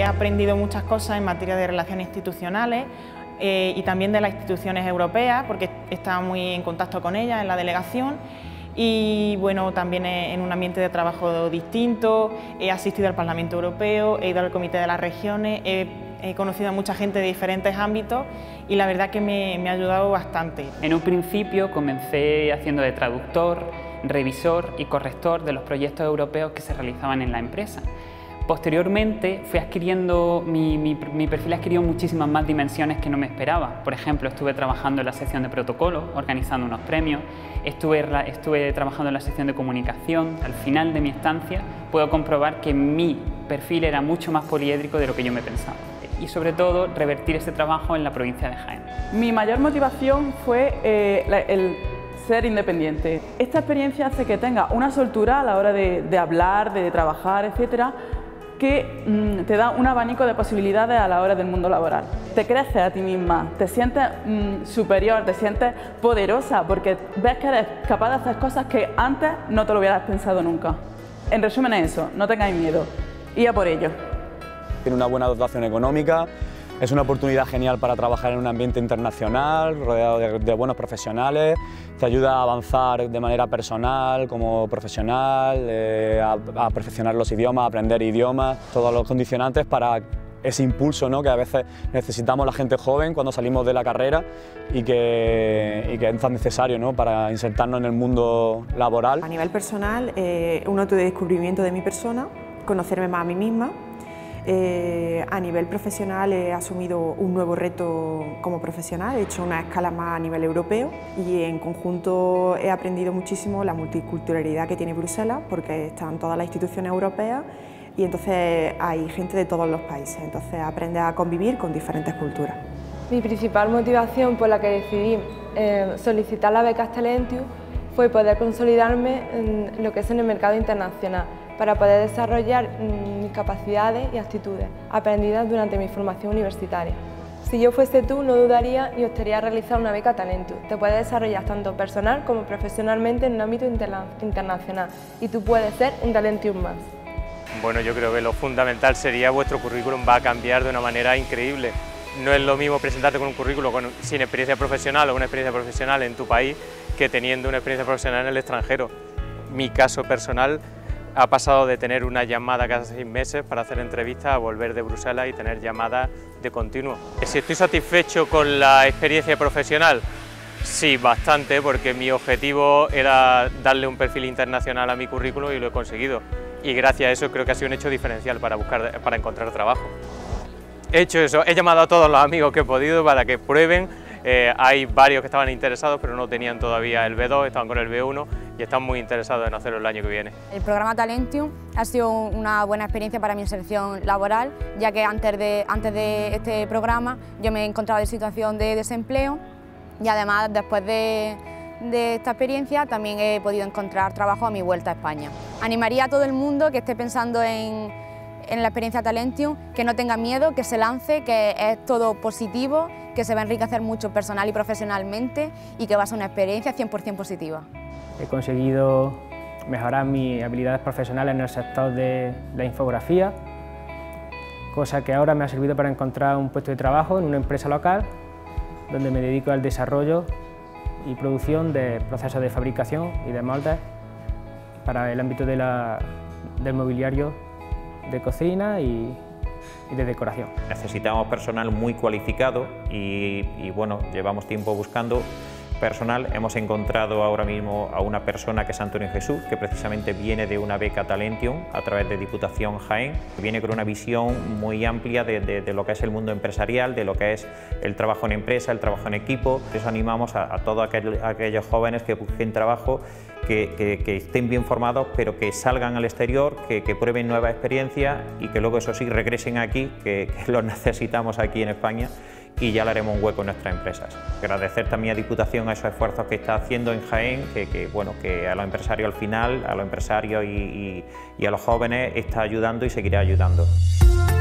aprendido muchas cosas en materia de relaciones institucionales y también de las instituciones europeas, porque estaba muy en contacto con ellas en la delegación. Y bueno, también en un ambiente de trabajo distinto, he asistido al Parlamento Europeo, he ido al Comité de las Regiones, he conocido a mucha gente de diferentes ámbitos y la verdad que me ha ayudado bastante. En un principio comencé haciendo de traductor, revisor y corrector de los proyectos europeos que se realizaban en la empresa. Posteriormente fui adquiriendo, mi perfil adquirió muchísimas más dimensiones que no me esperaba. Por ejemplo, estuve trabajando en la sección de protocolo, organizando unos premios, estuve trabajando en la sección de comunicación. Al final de mi estancia puedo comprobar que mi perfil era mucho más poliédrico de lo que yo me pensaba. Y sobre todo, revertir ese trabajo en la provincia de Jaén. Mi mayor motivación fue el ser independiente. Esta experiencia hace que tenga una soltura a la hora de hablar, de trabajar, etcétera, que te da un abanico de posibilidades a la hora del mundo laboral. Te creces a ti misma, te sientes superior, te sientes poderosa porque ves que eres capaz de hacer cosas que antes no te lo hubieras pensado nunca. En resumen es eso, no tengáis miedo, y a por ello. Tiene una buena dotación económica, es una oportunidad genial para trabajar en un ambiente internacional, rodeado de buenos profesionales, te ayuda a avanzar de manera personal, como profesional, a perfeccionar los idiomas, a aprender idiomas, todos los condicionantes para ese impulso, ¿no?, que a veces necesitamos la gente joven cuando salimos de la carrera y que es tan necesario, ¿no?, para insertarnos en el mundo laboral. A nivel personal, un autodescubrimiento de mi persona, conocerme más a mí misma. A nivel profesional he asumido un nuevo reto como profesional, he hecho una escala más a nivel europeo y en conjunto he aprendido muchísimo la multiculturalidad que tiene Bruselas, porque están todas las instituciones europeas y entonces hay gente de todos los países, entonces aprendes a convivir con diferentes culturas. Mi principal motivación por la que decidí solicitar la beca Talentium fue poder consolidarme en lo que es en el mercado internacional, para poder desarrollar mis capacidades y actitudes aprendidas durante mi formación universitaria. Si yo fuese tú, no dudaría y optaría a realizar una beca Talentium. Te puedes desarrollar tanto personal como profesionalmente en un ámbito internacional y tú puedes ser un Talentium más. Bueno, yo creo que lo fundamental sería vuestro currículum va a cambiar de una manera increíble. No es lo mismo presentarte con un currículum sin experiencia profesional o una experiencia profesional en tu país que teniendo una experiencia profesional en el extranjero. Mi caso personal ha pasado de tener una llamada cada 6 meses para hacer entrevistas a volver de Bruselas y tener llamadas de continuo. Si estoy satisfecho con la experiencia profesional, sí, bastante, porque mi objetivo era darle un perfil internacional a mi currículum y lo he conseguido. Y gracias a eso creo que ha sido un hecho diferencial para encontrar trabajo. He hecho eso, he llamado a todos los amigos que he podido para que prueben. Hay varios que estaban interesados pero no tenían todavía el B2, estaban con el B1 y están muy interesados en hacerlo el año que viene. El programa Talentium ha sido una buena experiencia para mi inserción laboral, ya que antes de este programa yo me he encontrado en situación de desempleo y además después de esta experiencia también he podido encontrar trabajo a mi vuelta a España. Animaría a todo el mundo que esté pensando en la experiencia Talentium, que no tenga miedo, que se lance, que es todo positivo, que se va a enriquecer mucho personal y profesionalmente y que va a ser una experiencia 100% positiva. He conseguido mejorar mis habilidades profesionales en el sector de la infografía, cosa que ahora me ha servido para encontrar un puesto de trabajo en una empresa local donde me dedico al desarrollo y producción de procesos de fabricación y de moldes para el ámbito del mobiliario de cocina y de decoración. Necesitamos personal muy cualificado y bueno, llevamos tiempo buscando personal. Hemos encontrado ahora mismo a una persona que es Antonio Jesús, que precisamente viene de una beca Talentium a través de Diputación Jaén. Viene con una visión muy amplia de lo que es el mundo empresarial, de lo que es el trabajo en empresa, el trabajo en equipo. Por eso animamos a todos aquellos jóvenes que busquen trabajo, que estén bien formados, pero que salgan al exterior, que prueben nuevas experiencias y que luego, eso sí, regresen aquí, que los necesitamos aquí en España, y ya le haremos un hueco en nuestras empresas. Agradecer también a Diputación a esos esfuerzos que está haciendo en Jaén, que a los empresarios al final, a los empresarios y a los jóvenes está ayudando y seguirá ayudando.